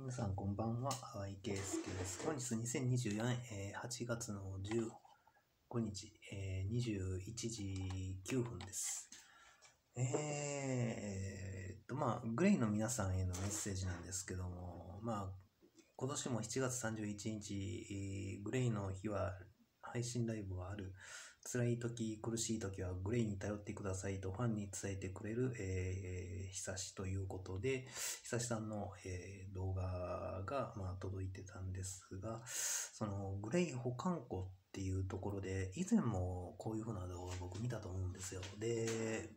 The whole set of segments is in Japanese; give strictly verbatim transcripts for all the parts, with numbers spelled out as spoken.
皆さんこんばんは、池介です。本日にせんにじゅうよねん、えー、はちがつのじゅうごにち、えー、にじゅういちじきゅうふんです。えーっと、まあ、グレイの皆さんへのメッセージなんですけども、まあ、今年もしちがつさんじゅういちにち、えーグレイの日は配信ライブはある。辛い時、苦しい時はグレイに頼ってくださいとファンに伝えてくれる、えー、久しということで、久しさんの、えー動画が、まあ、届いてたんですが、そのグレイ保管庫っていうところで、以前もこういう風な動画を僕見たと思うんですよ。で、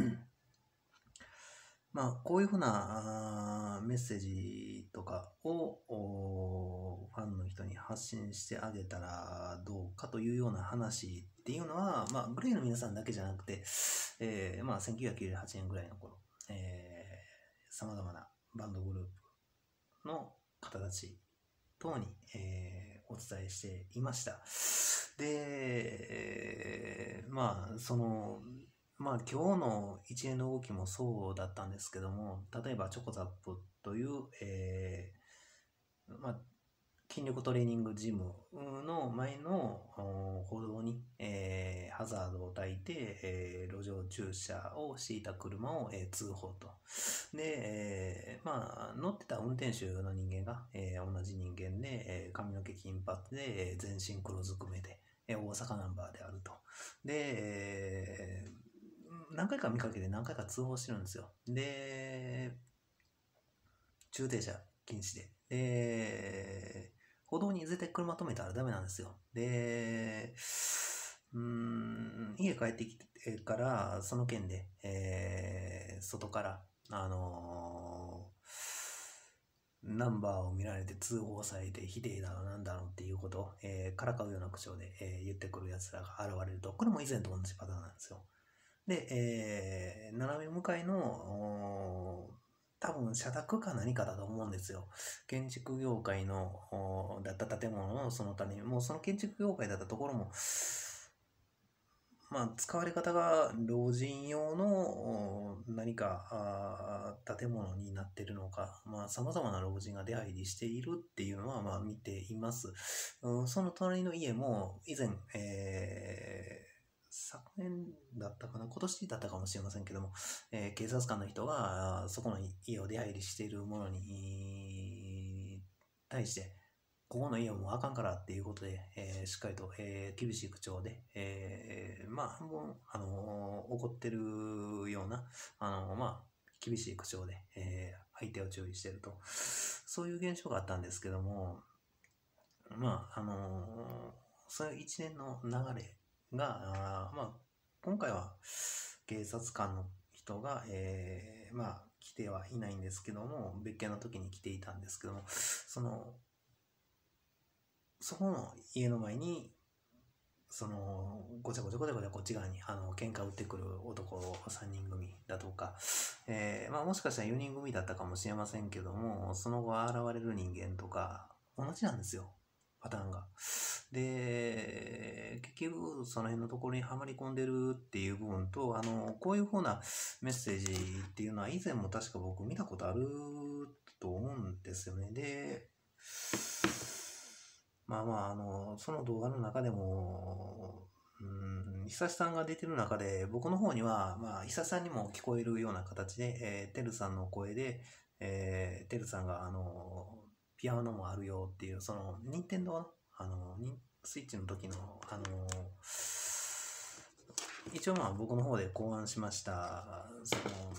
まあ、こういうふうなあーメッセージとかをおファンの人に発信してあげたらどうかというような話っていうのは、まあ、グレイの皆さんだけじゃなくて、えーまあ、せんきゅうひゃくきゅうじゅうはちねんぐらいの頃、えー、様々なバンドグループの方たち等に、えーお伝えしていました。で、えーまあ、その、まあ今日の一連の動きもそうだったんですけども、例えばチョコザップという、えーまあ、筋力トレーニングジムの前のお歩道に、えーハザードを焚いて、えー路上駐車をしていた車を、えー通報と。で、えーまあ、乗ってた運転手の人間が、えー同じ人間で、えー髪の毛金髪で、えー全身黒ずくめで、えー大阪ナンバーであると。で、えー何回か見かけて何回か通報してるんですよ。で、駐停車禁止で。で、歩道に絶対車止めたらダメなんですよ。で、うーん、家帰ってきてから、その件で、えー外から、あのーナンバーを見られて通報されて、ひでえだろなんだろうっていうことを、えーからかうような口調で、えー言ってくる奴らが現れると、これも以前と同じパターンなんですよ。で、えー斜め向かいの、おー多分社宅か何かだと思うんですよ。建築業界の、おーだった建物のその他に、もうその建築業界だったところも、まあ、使われ方が老人用のお何かあー建物になっているのか、まあ、様々な老人が出入りしているっていうのは、まあ、見ています。うん、その隣の家も以前、えー昨年だったかな、今年だったかもしれませんけども、えー警察官の人があーそこの家を出入りしている者に対して、ここの家はもうあかんからっていうことで、えーしっかりと、えー厳しい口調で、えーまあ、半分、あのー怒ってるような、あのーまあ、厳しい口調で、えー相手を注意していると。そういう現象があったんですけども、まあ、あのーそういう一連の流れが、あーまあ、今回は警察官の人が、えーまあ、来てはいないんですけども、別件の時に来ていたんですけども、その、そこの家の前に、その、ごちゃごちゃごちゃごちゃこっち側に、あの、喧嘩売ってくる男さんにん組だとか、えーまあもしかしたらよにん組だったかもしれませんけども、その後現れる人間とか、同じなんですよ、パターンが。で、結局、その辺のところにはまり込んでるっていう部分と、あの、こういう風なメッセージっていうのは以前も確か僕見たことあると思うんですよね。で、まあまあ、あの、その動画の中でも、うん、久志さんが出てる中で、僕の方には、まあ、久志さんにも聞こえるような形で、えー、てるさんの声で、えー、てるさんが、あの、ピアノもあるよっていう、その、任天堂の、あの、ニンスイッチの時の、あの、一応まあ僕の方で考案しました、その、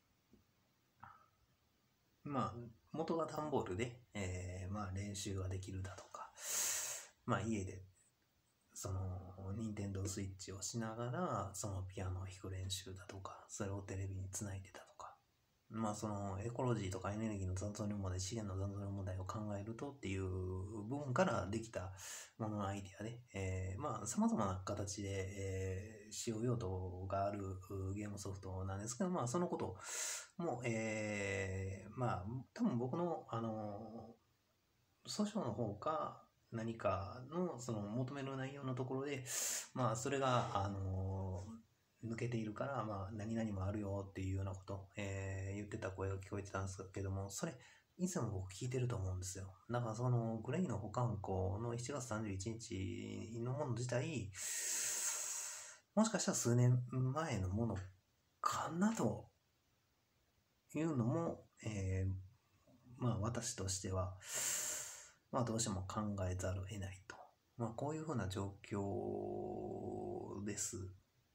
まあ、元が段ボールで、えーまあ練習ができるだとか、まあ家で、その、任天堂スイッチをしながら、そのピアノを弾く練習だとか、それをテレビにつないでたとか、まあそのエコロジーとかエネルギーの残存量問題、資源の残存量問題を考えるとっていう部分からできたもののアイデアで、えーまあ様々な形で、えー使用用途があるうゲームソフトなんですけど、まあそのことも、えーまあ多分僕の、あの、訴訟の方か何かのその求める内容のところで、まあそれが、あの抜けているから、まあ何々もあるよっていうようなこと、えー言ってた声が聞こえてたんですけども、それいつも僕聞いてると思うんですよ。だからそのグレイの保管庫のしちがつさんじゅういちにちのもの自体、もしかしたら数年前のものかなというのも、えーまあ私としては、まあどうしても考えざるを得ないと。まあこういうふうな状況です。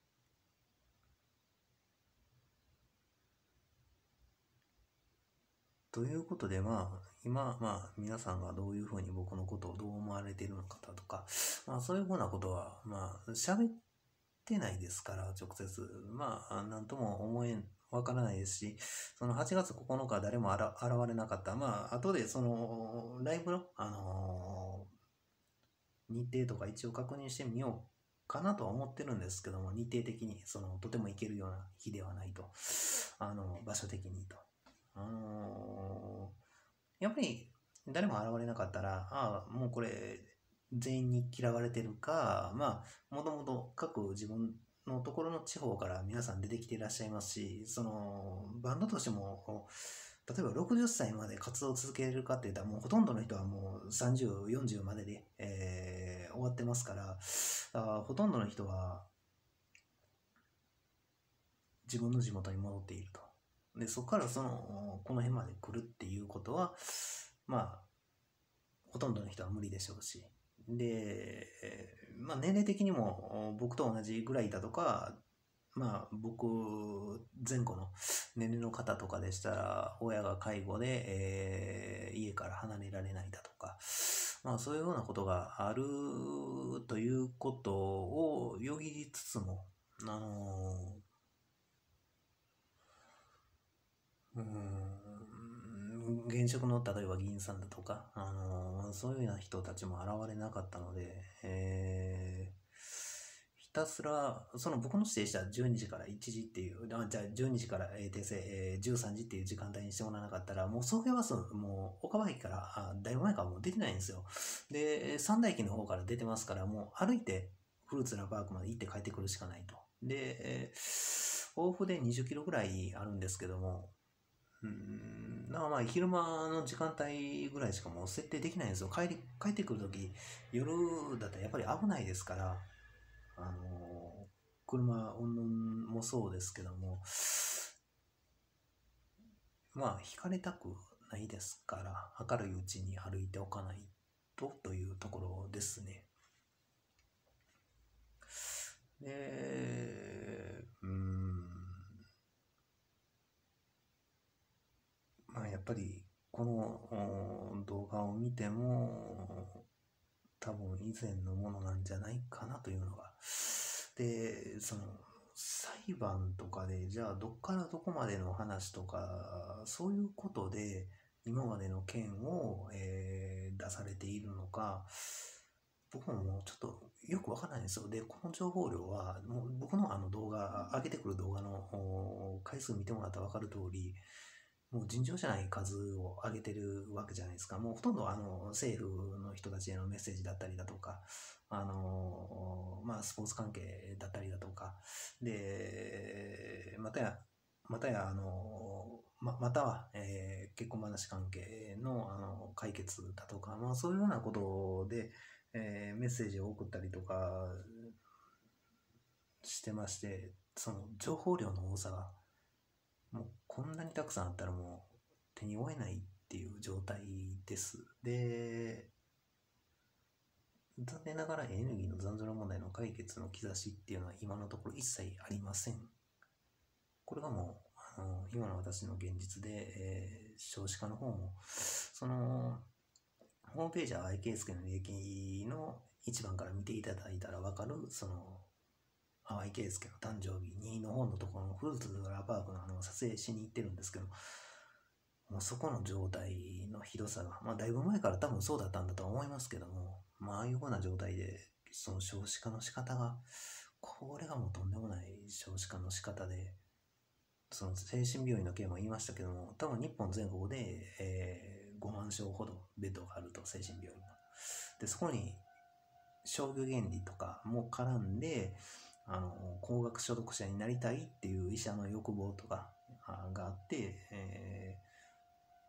ということで、まあ、今、まあ、皆さんがどういうふうに僕のことをどう思われているのかとか、まあ、そういうふうなことは、まあ、喋ってないですから、直接。まあ、なんとも思えん、わからないですし、そのはちがつここのか誰もあら現れなかった。まあ、後で、その、ライブの、あのー日程とか一応確認してみようかなとは思ってるんですけども、日程的に、その、とても行けるような日ではないと。あの、場所的にと。あのーやっぱり誰も現れなかったら、ああ、もうこれ全員に嫌われてるか、まあ、もともと各自分のところの地方から皆さん出てきていらっしゃいますし、その、バンドとしても、例えばろくじゅっさいまで活動を続けるかって言ったら、もうほとんどの人はもうさんじゅう、よんじゅうまでで、えー終わってますから、あほとんどの人は自分の地元に戻っていると。で、そこからその、この辺まで来るっていうことは、まあ、ほとんどの人は無理でしょうし。で、まあ年齢的にも僕と同じぐらいだとか、まあ僕前後の年齢の方とかでしたら、親が介護で、えー家から離れられないだとか、まあそういうようなことがあるということをよぎりつつも、あのうーん、現職の例えば議員さんだとか、あのーそういうような人たちも現れなかったので、えーひたすら、その僕の指定したじゅうにじからいちじっていう、あじゃあじゅうにじから、えー訂正、えーじゅうさんじっていう時間帯にしてもらわなかったら、もう送迎バス、もう岡場駅から、あだいぶ前からもう出てないんですよ。で、三大駅の方から出てますから、もう歩いてフルーツラパークまで行って帰ってくるしかないと。で、えー往復でにじゅっキロぐらいあるんですけども、うん、だからまあ昼間の時間帯ぐらいしかもう設定できないんですよ。帰り、帰ってくるとき、夜だったらやっぱり危ないですから、あの車、うんぬんもそうですけども、まあ、引かれたくないですから、明るいうちに歩いておかないとというところですね。で、うん、まあやっぱりこの動画を見ても、多分以前のものなんじゃないかなというのが。で、その、裁判とかで、じゃあどっからどこまでの話とか、そういうことで今までの件を、えー出されているのか、僕ももうちょっとよくわからないんですよ。で、この情報量は、もう僕のあの動画、上げてくる動画の回数見てもらったらわかる通り、もう尋常じゃない数を上げてるわけじゃないですか。もうほとんどあの政府の人たちへのメッセージだったりだとか、あのまあスポーツ関係だったりだとか、で、またや、またや、あのま、または、えー結婚話関係の、あの解決だとか、まあそういうようなことで、えーメッセージを送ったりとかしてまして、その情報量の多さがもうこんなにたくさんあったらもう手に負えないっていう状態です。で、残念ながらエネルギーの残存問題の解決の兆しっていうのは今のところ一切ありません。これがもう、あの今の私の現実で、えー少子化の方も、その、ホームページは アイケー 助の利益の一番から見ていただいたらわかる、その、淡井圭介の誕生日にの本のところのフルーツラパークのあの撮影しに行ってるんですけど、もうそこの状態のひどさが、まあだいぶ前から多分そうだったんだとは思いますけども、まあああいうふうな状態で、その少子化の仕方が、これがもうとんでもない少子化の仕方で、その精神病院の件も言いましたけども、多分日本全国で、えー、ごまん床ほどベッドがあると、精神病院の。で、そこに商業原理とかも絡んで、あの、高額所得者になりたいっていう医者の欲望とかがあって、えー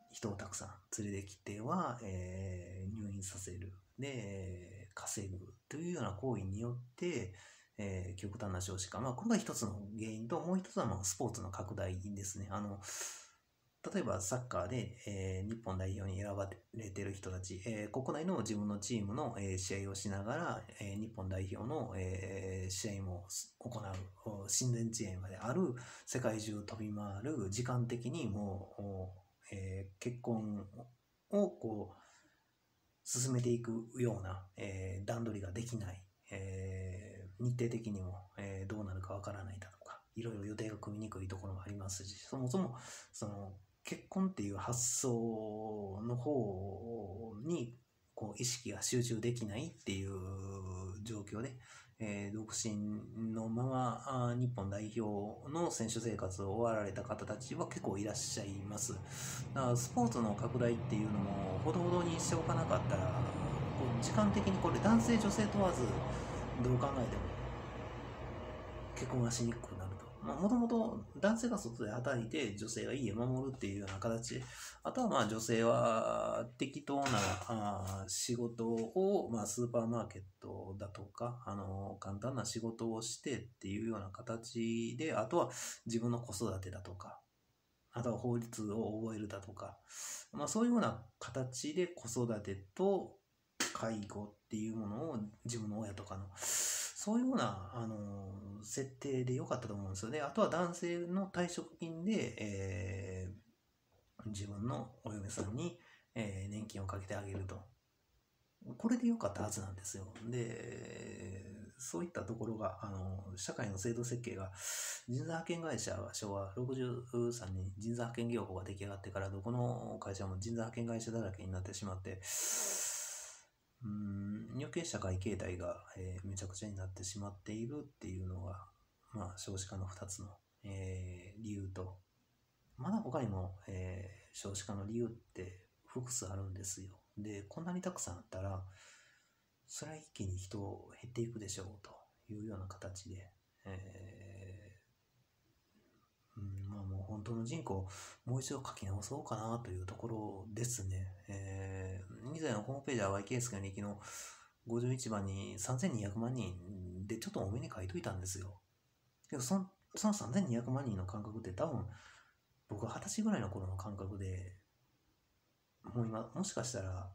人をたくさん連れてきては、えー入院させる。で、稼ぐというような行為によって、えー極端な少子化。まあ、これが一つの原因と、もう一つはまあスポーツの拡大ですね。あの、例えばサッカーで、えー日本代表に選ばれている人たち、えー国内の自分のチームの、えー試合をしながら、えー日本代表の、えー試合も行う、お親善試合まである、世界中飛び回る、時間的にもう、おえー結婚をこう進めていくような、えー段取りができない、えー日程的にも、えーどうなるかわからないだとか、いろいろ予定が組みにくいところもありますし、そもそもその結婚っていう発想の方にこう意識が集中できないっていう状況で、えー独身のままあー日本代表の選手生活を終わられた方たちは結構いらっしゃいます。だからスポーツの拡大っていうのもほどほどにしておかなかったら、こう時間的にこれ男性女性問わずどう考えても結婚がしにくくなると。まあ、もともと男性が外で働いて女性が家を守るっていうような形で、あとはまあ女性は適当なあー仕事を、まあ、スーパーマーケットだとか、あの簡単な仕事をしてっていうような形で、あとは自分の子育てだとか、あとは法律を覚えるだとか、まあ、そういうような形で子育てと介護っていうものを自分の親とかのそういうような、あのー設定で良かったと思うんですよね。あとは男性の退職金で、えー自分のお嫁さんに、えー年金をかけてあげると。これで良かったはずなんですよ。で、そういったところが、あの、社会の制度設計が、人材派遣会社は昭和ろくじゅうさんねんに人材派遣業法が出来上がってから、どこの会社も人材派遣会社だらけになってしまって、うーん、余計社会形態が、えーめちゃくちゃになってしまっているっていうのが、まあ、少子化のふたつの、えー理由と、まだ他にも、えー少子化の理由って複数あるんですよ。で、こんなにたくさんあったら、それは一気に人減っていくでしょうというような形で、えーうん、まあもう本当の人口をもう一度書き直そうかなというところですね。えー以前のホームページは ワイケーエス が日記のごじゅういちばんにさんぜんにひゃくまんにんでちょっと多めに書いといたんですよ。けどその、そのさんぜんにひゃくまん人の感覚って多分僕ははたちぐらいの頃の感覚で、もう今、もしかしたら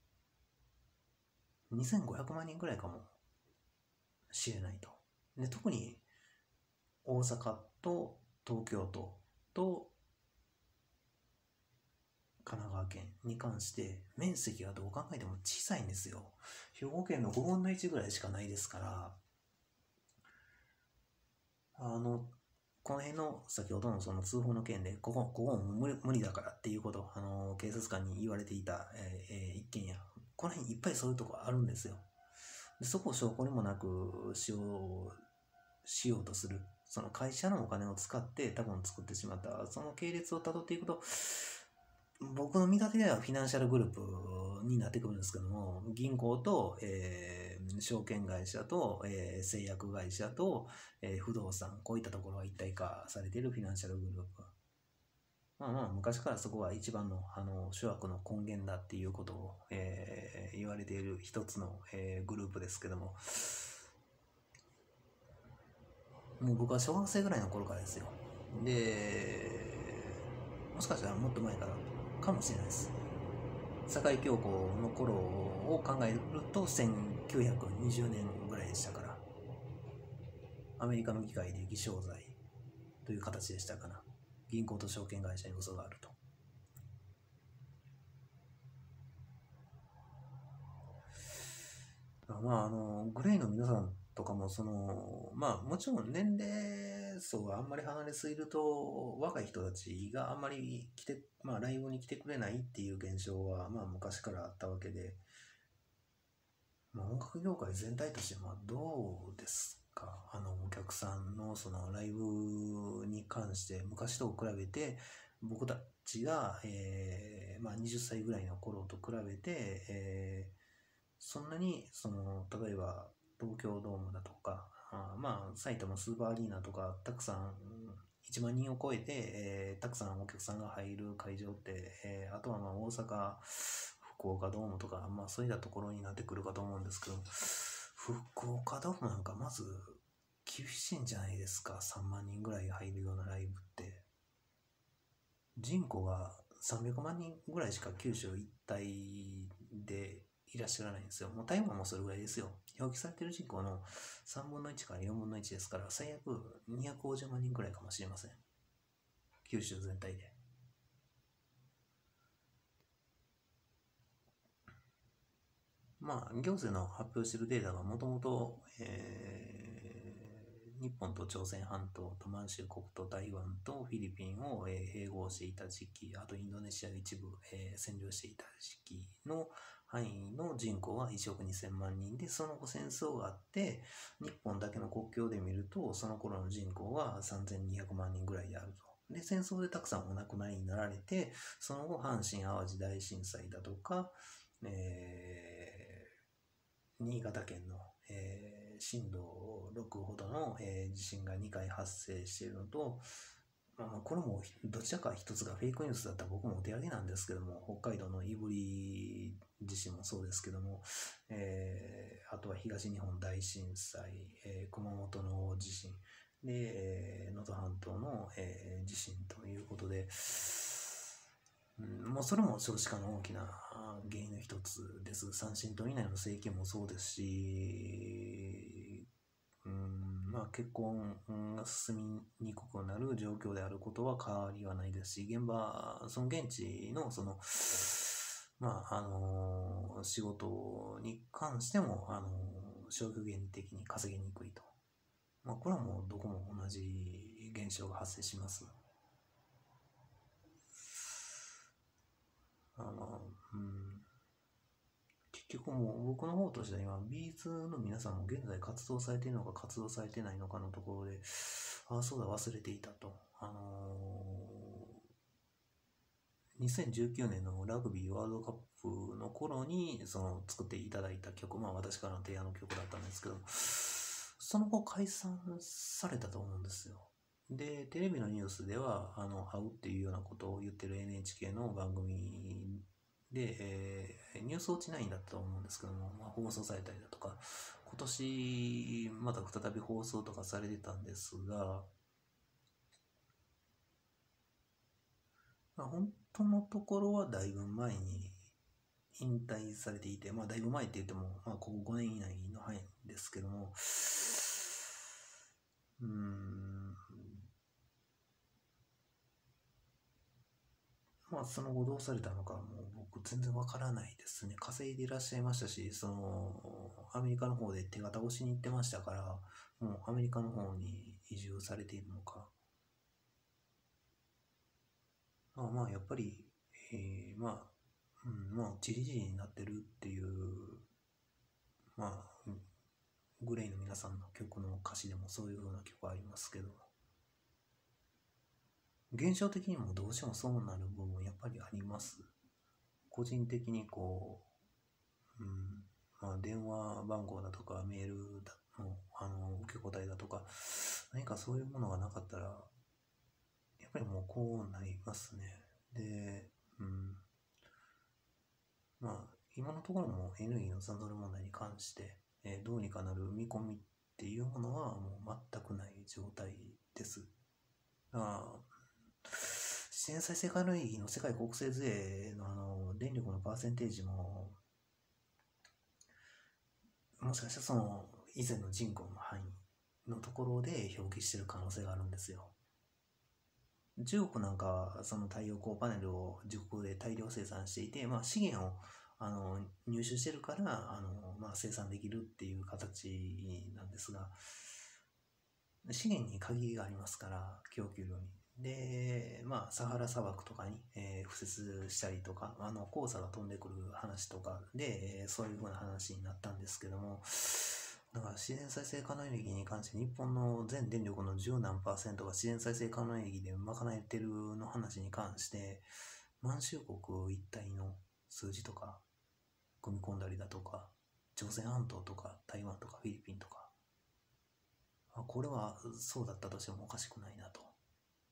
にせんごひゃくまん人ぐらいかもしれないと。で、特に大阪と東京都と神奈川県に関して面積はどう考えても小さいんですよ。兵庫県のごぶんのいちぐらいしかないですから、あの、この辺の先ほどのその通報の件で、ここ、ここも無理無理だからっていうこと、あの、警察官に言われていた、えーえー一軒家、この辺いっぱいそういうとこあるんですよ。でそこを証拠にもなくしよう、しようとする。その会社のお金を使って多分作ってしまった。その系列をたどっていくと、僕の見立てではフィナンシャルグループになってくるんですけども、銀行と、えー証券会社と、えー製薬会社と、えー不動産、こういったところが一体化されているフィナンシャルグループ。まあまあ、昔からそこは一番の、あの諸悪の根源だっていうことを、えー言われている一つの、えーグループですけども、もう僕は小学生ぐらいの頃からですよ。で、もしかしたらもっと前からかもしれないです。堺恐慌の頃を考えるとせんきゅうひゃくにじゅうねんぐらいでしたから、アメリカの議会で偽証罪という形でしたから、銀行と証券会社に嘘があると。まあ、あの、グレイの皆さんとかも、その、まあ、もちろん年齢層があんまり離れすぎると、若い人たちがあんまり来て、まあ、ライブに来てくれないっていう現象は、まあ、昔からあったわけで、まあ、音楽業界全体として、まあ、どうですかあの、お客さんのそのライブに関して、昔と比べて、僕たちが、えーまあ、はたちぐらいの頃と比べて、えーそんなに、その、例えば、東京ドームだとか、あまあ、埼玉スーパーアリーナとか、たくさんいちまん人を超えて、えーたくさんお客さんが入る会場って、えーあとはまあ大阪、福岡ドームとか、まあそういったところになってくるかと思うんですけど、福岡ドームなんかまず厳しいんじゃないですか。さんまん人ぐらい入るようなライブって。人口がさんびゃくまん人ぐらいしか九州一帯でいらっしゃらないんですよ。もう台湾もそれぐらいですよ。表記されてる人口のさんぶんのいちからよんぶんのいちですから、最悪にひゃくごじゅうまん人くらいかもしれません。九州全体で。まあ、行政の発表しているデータがもともと、日本と朝鮮半島と満州国と台湾とフィリピンを、えー併合していた時期、あとインドネシアを一部、えー占領していた時期の範囲の人口はいちおくにせんまん人で、その後戦争があって、日本だけの国境で見ると、その頃の人口はさんぜんにひゃくまん人ぐらいであると。で、戦争でたくさんお亡くなりになられて、その後、阪神・淡路大震災だとか、えー新潟県の、えー震度ろくほどの、えー地震がにかい発生しているのと、まあ、これもどちらか一つがフェイクニュースだったら僕もお手上げなんですけども、北海道の胆振地震もそうですけども、えーあとは東日本大震災、えー熊本の大地震で、えー能登半島の、えー地震ということで、うん、もうそれも少子化の大きな原因の一つです。三親等以内の政権もそうですし、うん、まあ結婚が進みにくくなる状況であることは変わりはないですし、現場、その現地のその、まあ、あの、仕事に関しても、あの、消極的に稼ぎにくいと。まあ、これはもうどこも同じ現象が発生します。あの、うん、結局もう僕の方としては今、ビーズの皆さんも現在活動されているのか活動されてないのかのところで、ああ、そうだ、忘れていたと。あのー、にせんじゅうきゅうねんのラグビーワールドカップの頃にその作っていただいた曲、まあ私からの提案の曲だったんですけど、その後解散されたと思うんですよ。で、テレビのニュースでは、あの、会うっていうようなことを言ってる エヌエイチケー の番組で、えーニュースウォッチナインだったと思うんですけども、まあ、放送されたりだとか、今年また再び放送とかされてたんですが、まあ、本当のところはだいぶ前に引退されていて、まあだいぶ前って言っても、まあここごねん以内の範囲ですけども、うーん、まあその後どうされたのかもう僕全然わからないですね。稼いでいらっしゃいましたし、そのアメリカの方で手形をしに行ってましたから、もうアメリカの方に移住されているのか。まあまあやっぱり、えーまあ、うん、まあチリチリになってるっていう、まあ、グレイの皆さんの曲の歌詞でもそういう風な曲ありますけど、現象的にもどうしてもそうなる部分やっぱりあります。個人的にこう、うん、まあ電話番号だとかメールだの、あの、受け答えだとか、何かそういうものがなかったら、やっぱりもうこうなりますね。で、うん、まあ今のところも エヌイー の残存問題に関して、えーどうにかなる見込みっていうものはもう全くない状態です。あ自然再生可能エネルギーの世界国勢税のあの電力のパーセンテージも、もしかしたらその以前の人口の範囲のところで表記している可能性があるんですよ。中国なんかはその太陽光パネルを自国で大量生産していて、まあ、資源をあの入手してるからあの、まあ、生産できるっていう形なんですが、資源に限りがありますから、供給量に。で、まあ、サハラ砂漠とかに、えー、敷設したりとか、あの、黄砂が飛んでくる話とかで、えーそういう風な話になったんですけども、だから自然再生可能エネルギーに関して日本の全電力の十何パーセントが自然再生可能エネルギーで賄えてるの話に関して、満州国一帯の数字とか組み込んだりだとか、朝鮮半島とか台湾とかフィリピンとか、これはそうだったとしてもおかしくないなと。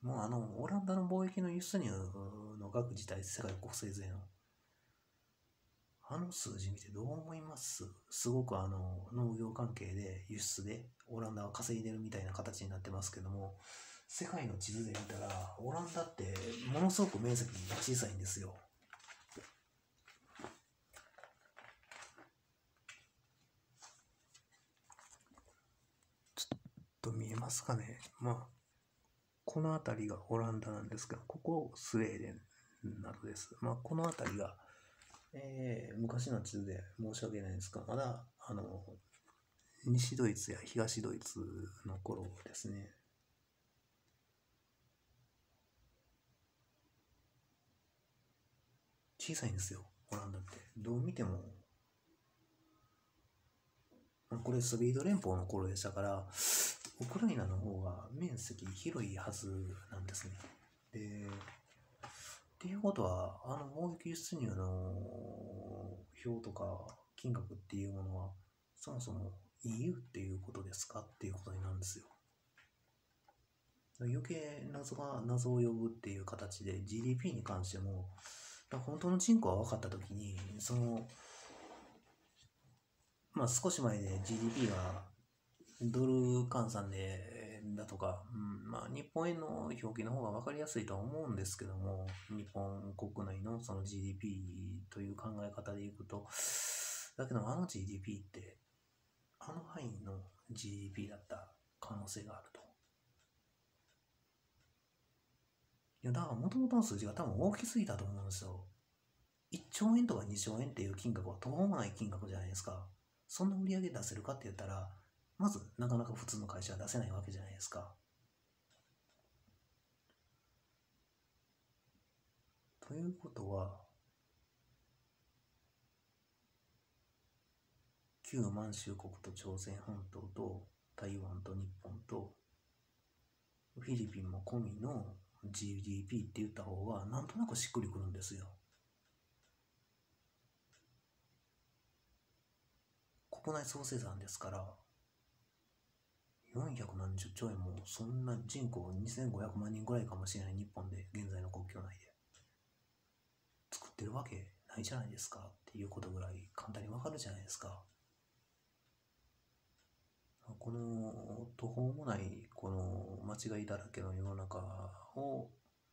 もうあの、オランダの貿易の輸出入の額自体、世界国勢税の。あの数字見てどう思います？すごくあの、農業関係で輸出でオランダは稼いでるみたいな形になってますけども、世界の地図で見たら、オランダってものすごく面積小さいんですよ。ちょっと見えますかね。まあ、この辺りがオランダなんですが、ここスウェーデンなどです。まあ、この辺りが、えー昔の地図で申し訳ないんですが、まだ、あの、西ドイツや東ドイツの頃ですね。小さいんですよ、オランダって。どう見ても、これソビエト連邦の頃でしたから、ウクライナの方が面積広いはずなんですね。で、っていうことは、あの貿易輸出入の表とか金額っていうものは、そもそも イーユー っていうことですかっていうことになるんですよ。余計謎が謎を呼ぶっていう形で ジーディーピー に関しても、本当の人口が分かったときに、その、まあ少し前で ジーディーピー がドル換算でだとか、うん、まあ日本円の表記の方が分かりやすいとは思うんですけども、日本国内のその ジーディーピー という考え方でいくと、だけどあの ジーディーピー って、あの範囲の ジーディーピー だった可能性があると。いや、だから元々の数字が多分大きすぎたと思うんですよ。いっちょうえんとかにちょうえんっていう金額は途方もない金額じゃないですか。そんな売り上げ出せるかって言ったら、まずなかなか普通の会社は出せないわけじゃないですか。ということは、旧満州国と朝鮮半島と台湾と日本とフィリピンも込みの ジーディーピー って言った方がなんとなくしっくりくるんですよ。国内総生産ですから、よんひゃくなんじゅっちょうえんもそんな人口にせんごひゃくまん人ぐらいかもしれない日本で現在の国境内で作ってるわけないじゃないですかっていうことぐらい簡単にわかるじゃないですか。この途方もないこの間違いだらけの世の中を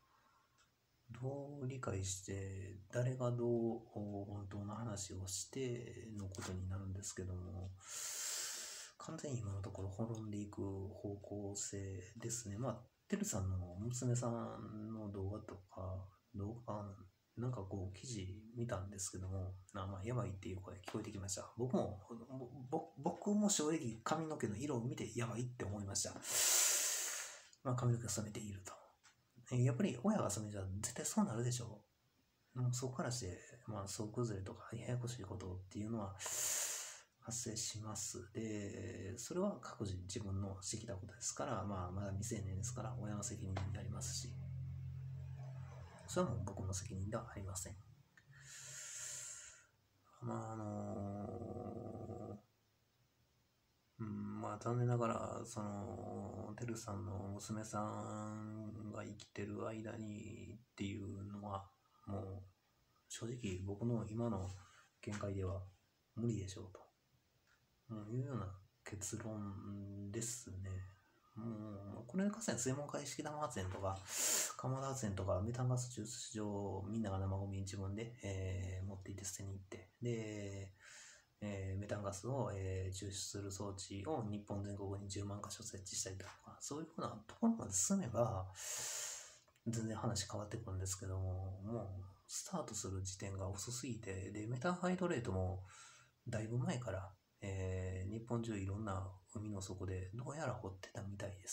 どう理解して誰がどう本当の話をしてのことになるんですけども、完全に今のところ滅んでいく方向性ですね。まあてるさんの娘さんの動画とか動画なんかこう記事見たんですけども、あまあやばいっていう声聞こえてきました。僕も僕も正直髪の毛の色を見てやばいって思いました。まあ髪の毛が染めていると。やっぱり親が染めじゃ絶対そうなるでしょう。もうそこからして、まあ、総崩れとかややこしいことっていうのは発生します。で、それは各自自分のしてきたことですから、まあ、まだ未成年ですから親の責任になりますし、それはもう僕の責任ではありません。まあ、あのー、うん、まあ残念ながら、その、てるさんの娘さんが生きてる間にっていうのは、もう正直僕の今の見解では無理でしょうというような結論ですね。もうこれに関しては水門会式玉発電とか釜田発電とかメタンガス抽出場みんなが生ゴミ自分で、えー、持っていって捨てに行ってで、えー、メタンガスを、えー、抽出する装置を日本全国にじゅうまんかしょ設置したりとかそういうふうなところまで進めば全然話変わってくるんですけども、もうスタートする時点が遅すぎて、で、メタンハイドレートもだいぶ前から、えー、日本中いろんな海の底でどうやら掘ってたみたいです。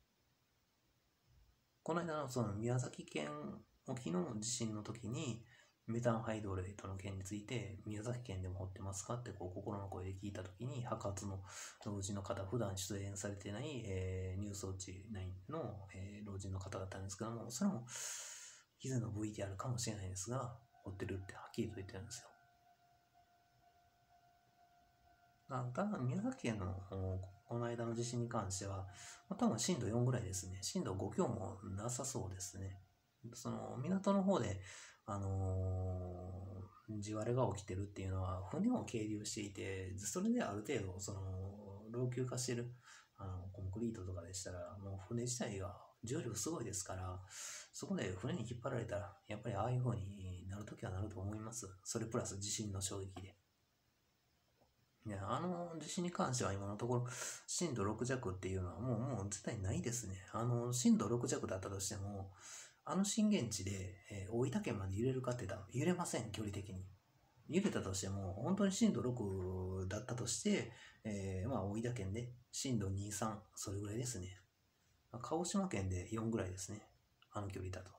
この間のその宮崎県沖の地震の時に、メタンハイドレートの件について、宮崎県でも掘ってますかってこう心の声で聞いた時に、白髪の老人の方、普段出演されてない、えー、ニュースウォッチナインの、えー、老人の方だったんですけども、それも以前の ブイティーアール かもしれないですが、掘ってるってはっきりと言ってるんですよ。 なんか宮崎県のおこの間の地震に関しては、まあ多分震度よんぐらいですね。震度ご強もなさそうですね。その港の方で、あのー地割れが起きてるっていうのは、船を係留していて、それである程度、その、老朽化してる、あの、コンクリートとかでしたら、もう船自体が重力すごいですから、そこで船に引っ張られたら、やっぱりああいう風になるときはなると思います。それプラス地震の衝撃で。いや、あの地震に関しては今のところ震度ろく弱っていうのはもう、もう絶対ないですね。あの、震度ろく弱だったとしても、あの震源地で、えー大分県まで揺れるかって言ったら揺れません、距離的に。揺れたとしても、本当に震度ろくだったとして、えーまあ大分県で震度に、さん、それぐらいですね。鹿児島県でよんぐらいですね。あの距離だと。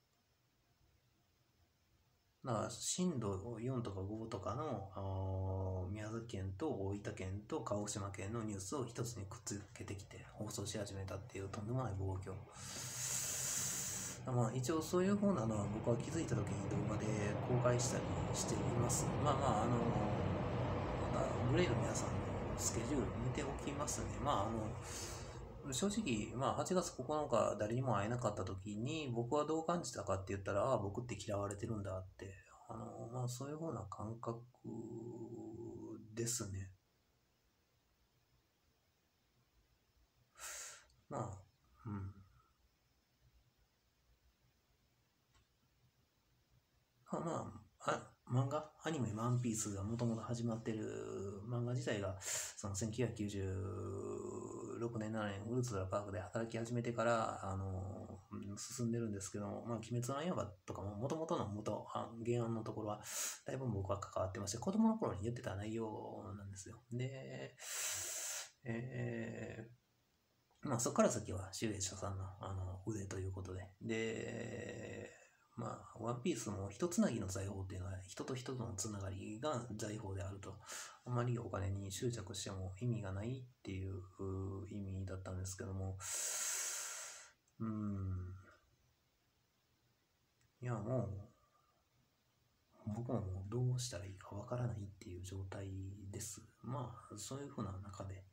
だから震度よんとかごとかの宮崎県と大分県と鹿児島県のニュースを一つにくっつけてきて放送し始めたっていうとんでもない暴挙。まあ一応そういう方なのは僕は気づいた時に動画で公開したりしています。まあまああのまたグレイの皆さんのスケジュール見ておきますね。まああの正直、まあ、はちがつここのか誰にも会えなかった時に僕はどう感じたかって言ったら、ああ、僕って嫌われてるんだって、あの、まあ、そういう風な感覚ですね。まあ、うん。まあ、まあ、あ漫画、アニメ、ワンピースがもともと始まってる漫画自体が、そのせんきゅうひゃくきゅうじゅうろくねん、ななねん、ウルトラパークで働き始めてから、あの、進んでるんですけども、まあ、鬼滅の刃とかも、もともとの元、原案のところは、だいぶ僕は関わってまして、子供の頃に言ってた内容なんですよ。で、えー、まあ、そこから先は、集英社さんの、あの、腕ということで、で、まあ、ワンピースも一つなぎの財宝っていうのは人と人とのつながりが財宝であると、あまりお金に執着しても意味がないっていう意味だったんですけども、うーん、いやもう僕ももうどうしたらいいかわからないっていう状態です。まあそういうふうな中で、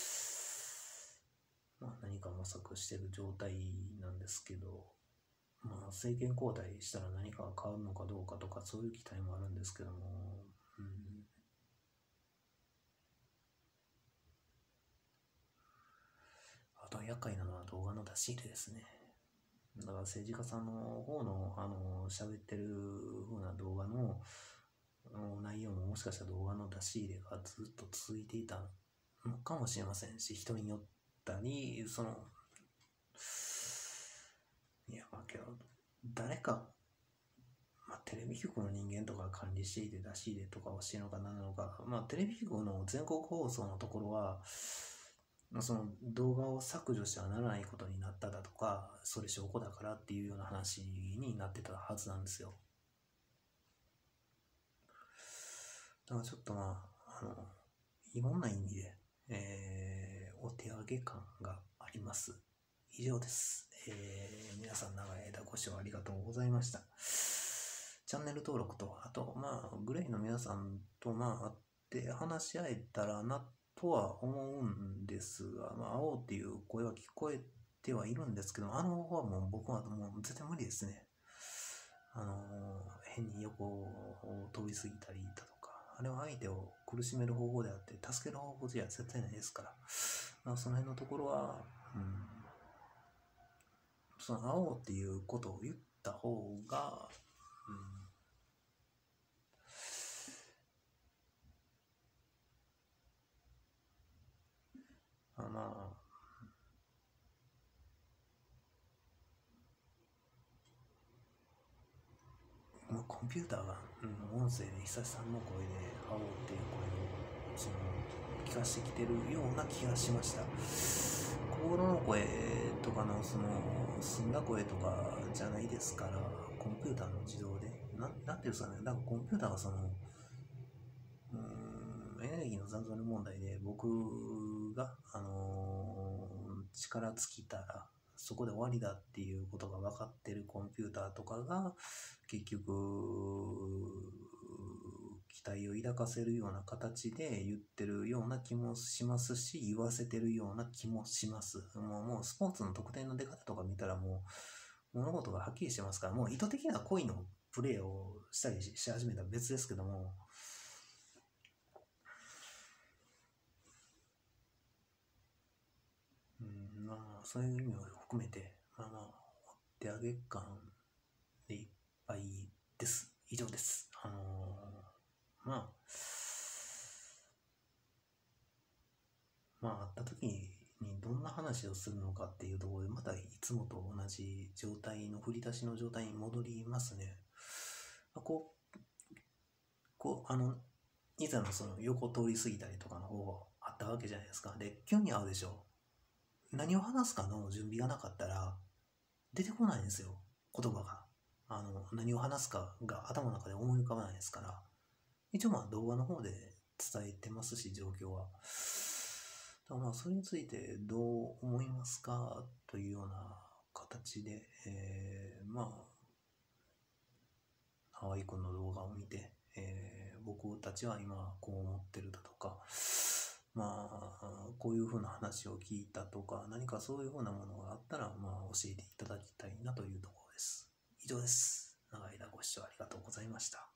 まあ、何か模索してる状態なんですけど、まあ、政権交代したら何かが変わるのかどうかとか、そういう期待もあるんですけども、うん、あとは厄介なのは動画の出し入れですね。だから政治家さんの方の、あの、喋ってる風な動画の内容ももしかしたら動画の出し入れがずっと続いていたのかもしれませんし、人によったり、その、いや、まあけど、誰か、まあ、テレビ局の人間とか管理していて出し入れとかをしているのか何なのか、まあ、テレビ局の全国放送のところは、その動画を削除してはならないことになっただとか、それ証拠だからっていうような話になってたはずなんですよ。だからちょっとまあ、あの、いろんな意味で、えー、お手上げ感があります。以上です。えー、皆さん長い間ご視聴ありがとうございました。チャンネル登録と、あと、まあ、グレイの皆さんと、まあ、会って話し合えたらなとは思うんですが、まあ、会おうっていう声は聞こえてはいるんですけど、あの方はもう僕はもう絶対無理ですね。あのー、変に横を飛びすぎたりだとか、あれは相手を苦しめる方法であって、助ける方法じゃ絶対ないですから、まあ、その辺のところは、うん、その会おうっていうことを言った方が、うん、あまあ、もうコンピューターが、うん、音声で久志さんの声で会おうっていう声をその聞かせてきてるような気がしました。心の声とかのその澄んだ声とかじゃないですから、コンピューターの自動で、ななんていうんですかね、なんかコンピューターがその、うーん、エネルギーの残存問題で僕が、あのー力尽きたら、そこで終わりだっていうことが分かってるコンピューターとかが結局期待を抱かせるような形で言ってるような気もしますし、言わせてるような気もします。もう、もうスポーツの得点の出方とか見たらもう物事がはっきりしてますから、もう意図的な故意のプレーをしたりし始めたら別ですけども、うん、まあ、そういう意味を含めて、まあまあ、お手上げ感でいっぱいです。以上です。あのー、まあ、まあ、会った時にどんな話をするのかっていうところで、またいつもと同じ状態の、振り出しの状態に戻りますね。こう、こう、あの、以前のその横通り過ぎたりとかの方があったわけじゃないですか。で、急に会うでしょ。何を話すかの準備がなかったら、出てこないんですよ、言葉が。あの、何を話すかが頭の中で思い浮かばないですから。一応まあ動画の方で伝えてますし、状況は。だからまあそれについてどう思いますかというような形で、えー、まあ、河合くんの動画を見て、えー、僕たちは今こう思ってるだとか、まあ、こういうふうな話を聞いたとか、何かそういうふうなものがあったら、まあ、教えていただきたいなというところです。以上です。長い間ご視聴ありがとうございました。